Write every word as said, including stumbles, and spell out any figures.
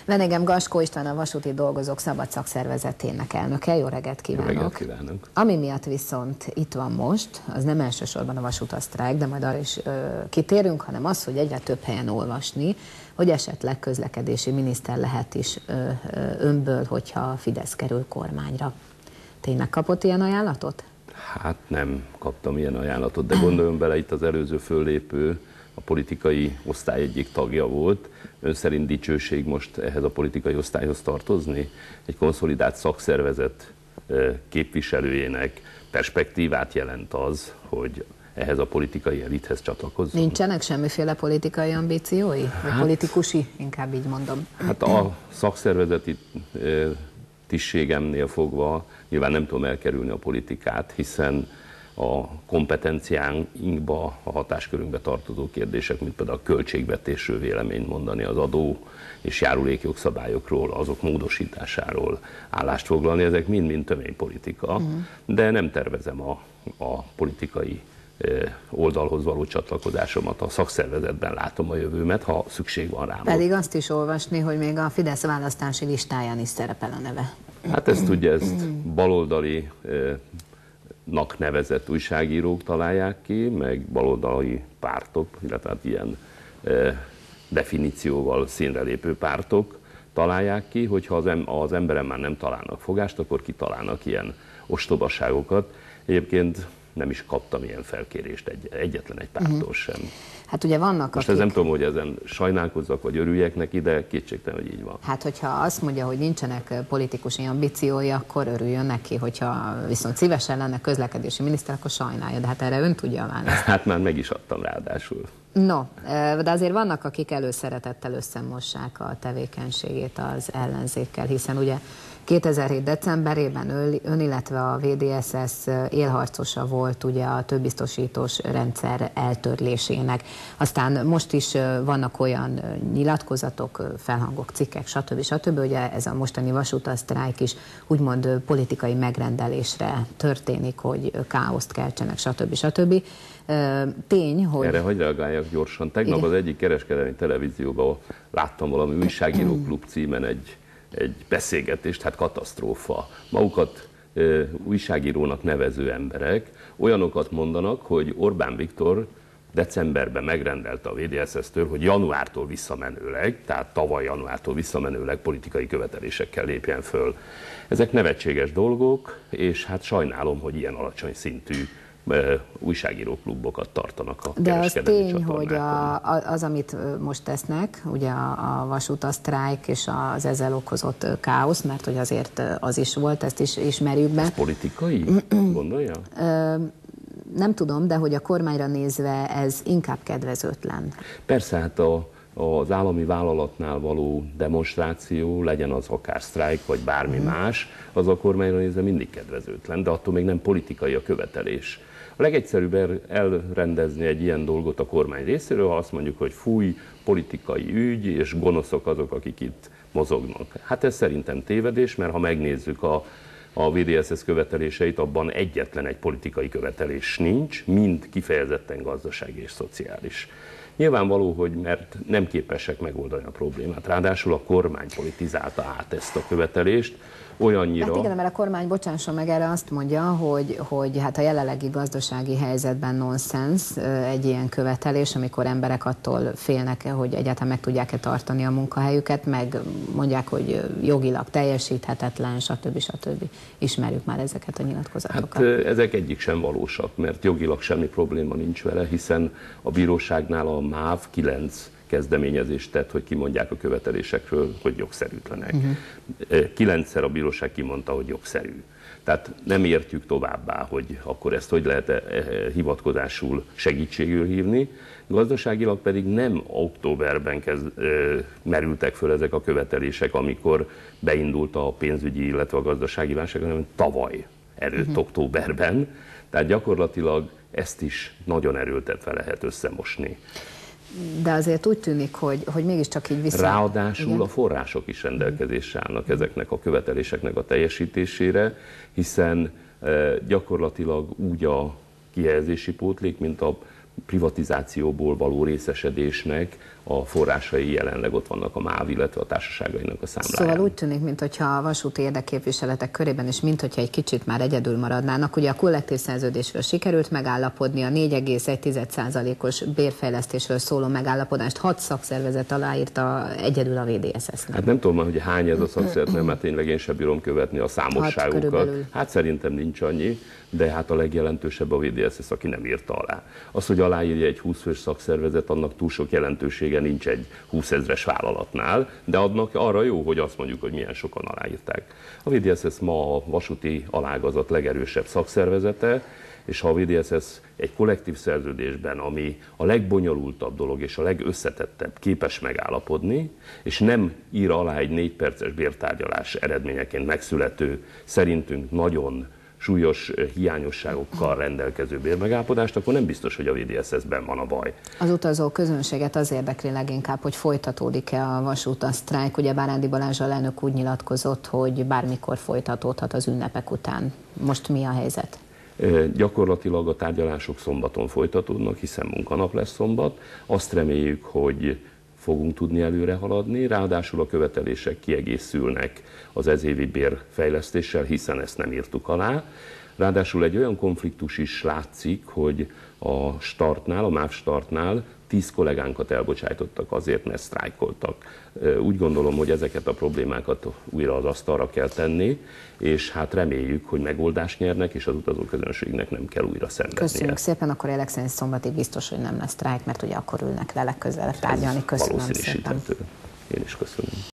Vendégem Gaskó István, a Vasúti Dolgozók Szabad Szakszervezetének elnöke. Jó reggelt kívánok! Jó reggelt kívánok! Ami miatt viszont itt van most, az nem elsősorban a vasutasztrájk, de majd arra is ö, kitérünk, hanem az, hogy egyre több helyen olvasni, hogy esetleg közlekedési miniszter lehet is ö, ö, önből, hogyha Fidesz kerül kormányra. Tényleg kapott ilyen ajánlatot? Hát nem kaptam ilyen ajánlatot, de gondoljon bele, itt az előző föllépő a politikai osztály egyik tagja volt. Ön szerint dicsőség most ehhez a politikai osztályhoz tartozni? Egy konszolidált szakszervezet képviselőjének perspektívát jelent az, hogy ehhez a politikai elithez csatlakozzon? Nincsenek semmiféle politikai ambíciói? Vagy hát, politikusi, inkább így mondom. Hát a szakszervezeti tisztségemnél fogva nyilván nem tudom elkerülni a politikát, hiszen a kompetenciánkba, a hatáskörünkbe tartozó kérdések, mint például a költségvetésről véleményt mondani, az adó és járulékjogszabályokról, azok módosításáról állást foglalni, ezek mind-mind töménypolitika, uh-huh. de nem tervezem a, a politikai oldalhoz való csatlakozásomat, a szakszervezetben látom a jövőmet, ha szükség van rám. Pedig azt is olvasni, hogy még a Fidesz választási listáján is szerepel a neve. Hát ezt ugye ezt baloldali nak nevezett újságírók találják ki, meg baloldali pártok, illetve hát ilyen e, definícióval színre lépő pártok találják ki, hogyha az, em, az emberen már nem találnak fogást, akkor kitalálnak ilyen ostobaságokat. Egyébként nem is kaptam ilyen felkérést egy, egyetlen egy pártól uh-huh. sem. Hát ugye vannak, Most akik... ez nem tudom, hogy ezen sajnálkozzak, vagy örüljek neki, de kétségtelen, hogy így van. Hát, hogyha azt mondja, hogy nincsenek politikusi ambíciói, akkor örüljön neki, hogyha viszont szívesen lenne közlekedési miniszter, akkor sajnálja, de hát erre ön tudja a választ. Hát már meg is adtam ráadásul. No, de azért vannak, akik előszeretettel összemossák a tevékenységét az ellenzékkel, hiszen ugye kétezer-hét decemberében ön, illetve a vé dé es es élharcosa volt ugye a többbiztosítós rendszer eltörlésének. Aztán most is vannak olyan nyilatkozatok, felhangok, cikkek, stb. stb., hogy ez a mostani vasútasztrájk is úgymond politikai megrendelésre történik, hogy káoszt keltsenek, stb. stb. Tény, hogy... Erre hadd reagáljak gyorsan. Tegnap igen. az egyik kereskedelmi televízióban láttam valami újságíróklub címen egy egy beszélgetést, hát katasztrófa. Magukat e, újságírónak nevező emberek olyanokat mondanak, hogy Orbán Viktor decemberben megrendelte a vé dé es es-től, hogy januártól visszamenőleg, tehát tavaly januártól visszamenőleg politikai követelésekkel lépjen föl. Ezek nevetséges dolgok, és hát sajnálom, hogy ilyen alacsony szintű újságíróklubokat tartanak a de az tény, csatornákon. hogy a, az, amit most tesznek, ugye a, a vasútasztrájk és az ezzel okozott káosz, mert hogy azért az is volt, ezt is ismerjük be. Ez politikai? Gondolja? Nem tudom, de hogy a kormányra nézve ez inkább kedvezőtlen. Persze, hát a, az állami vállalatnál való demonstráció, legyen az akár sztrájk, vagy bármi mm. más, az a kormányra nézve mindig kedvezőtlen, de attól még nem politikai a követelés. A legegyszerűbb elrendezni egy ilyen dolgot a kormány részéről, ha azt mondjuk, hogy fúj, politikai ügy, és gonoszok azok, akik itt mozognak. Hát ez szerintem tévedés, mert ha megnézzük a, a vé dé es es követeléseit, abban egyetlen egy politikai követelés nincs, mind kifejezetten gazdasági és szociális. Nyilvánvaló, hogy mert nem képesek megoldani a problémát. Ráadásul a kormány politizálta át ezt a követelést, olyannyira... Hát igen, mert a kormány, bocsásson meg, erre azt mondja, hogy, hogy hát a jelenlegi gazdasági helyzetben nonsens egy ilyen követelés, amikor emberek attól félnek, hogy egyáltalán meg tudják-e tartani a munkahelyüket, meg mondják, hogy jogilag teljesíthetetlen, stb. stb. Ismerjük már ezeket a nyilatkozatokat. Hát ezek egyik sem valósak, mert jogilag semmi probléma nincs vele, hiszen a bíróságnál a MÁV kilenc kezdeményezést tett, hogy kimondják a követelésekről, hogy jogszerűtlenek. Uh-huh. Kilencszer a bíróság kimondta, hogy jogszerű. Tehát nem értjük továbbá, hogy akkor ezt hogy lehet hivatkozásul segítségül hívni. Gazdaságilag pedig nem októberben kezd, merültek föl ezek a követelések, amikor beindult a pénzügyi, illetve a gazdasági válság, hanem tavaly előtt uh-huh. októberben. Tehát gyakorlatilag ezt is nagyon erőltetve lehet összemosni. De azért úgy tűnik, hogy, hogy mégiscsak így vissza... Ráadásul igen? a források is rendelkezésre állnak ezeknek a követeléseknek a teljesítésére, hiszen e, gyakorlatilag úgy a kihelyezési pótlék, mint a privatizációból való részesedésnek a forrásai jelenleg ott vannak a MÁV, illetve a társaságainak a számláján. Szóval úgy tűnik, mintha a vasúti érdekképviseletek körében is, mintha egy kicsit már egyedül maradnának. Ugye a kollektív szerződésről sikerült megállapodni, a négy egész egy százalékos bérfejlesztésről szóló megállapodást hat szakszervezet aláírta, egyedül a vé dé es es-nek. Hát nem tudom már, hogy hány ez a szakszervezet, mert tényleg én sem bírom követni a számosságukat. Hát, hát szerintem nincs annyi, de hát a legjelentősebb a vé dé es es, aki nem írta alá. Az, hogy aláírja egy húsz fős szakszervezet, annak túl sok jelentősége nincs egy húszezres vállalatnál, de adnak arra jó, hogy azt mondjuk, hogy milyen sokan aláírták. A vé dé es es ma a vasúti alágazat legerősebb szakszervezete, és ha a vé dé es es egy kollektív szerződésben, ami a legbonyolultabb dolog és a legösszetettebb, képes megállapodni, és nem ír alá egy négy perces bértárgyalás eredményeként megszülető, szerintünk nagyon súlyos hiányosságokkal rendelkező bérmegállapodást, akkor nem biztos, hogy a vé dé es es-ben van a baj. Az utazó közönséget az érdekli leginkább, hogy folytatódik-e a vasúta sztrájk. Ugye Bárándi Balázs alelnök úgy nyilatkozott, hogy bármikor folytatódhat az ünnepek után. Most mi a helyzet? E, gyakorlatilag a tárgyalások szombaton folytatódnak, hiszen munkanap lesz szombat. Azt reméljük, hogy fogunk tudni előre haladni, ráadásul a követelések kiegészülnek az ezévi bérfejlesztéssel, hiszen ezt nem írtuk alá. Ráadásul egy olyan konfliktus is látszik, hogy a startnál, a MÁV startnál tíz kollégánkat elbocsájtottak azért, mert sztrájkoltak. Úgy gondolom, hogy ezeket a problémákat újra az asztalra kell tenni, és hát reméljük, hogy megoldást nyernek, és az utazóközönségnek nem kell újra szenvednie. Köszönjük szépen, akkor élek szerint szombatig biztos, hogy nem lesz sztrájk, mert ugye akkor ülnek le legközelebb tárgyalni. Köszönöm szépen. Én is köszönöm.